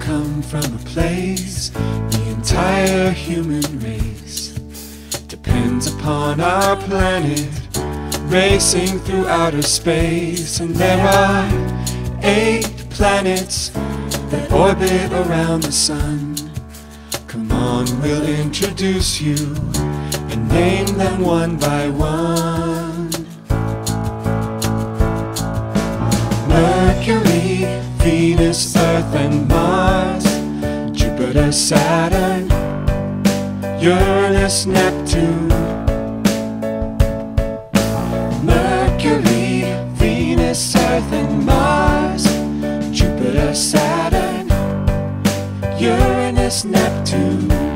come from a place. The entire human race depends upon our planet, racing through outer space. And there are 8 planets that orbit around the sun. Come on, we'll introduce you and name them one by one. Mercury, Venus, Earth and Mars, Jupiter, Saturn, Uranus, Neptune. Mercury, Venus, Earth and Mars, Jupiter, Saturn, Uranus, Neptune.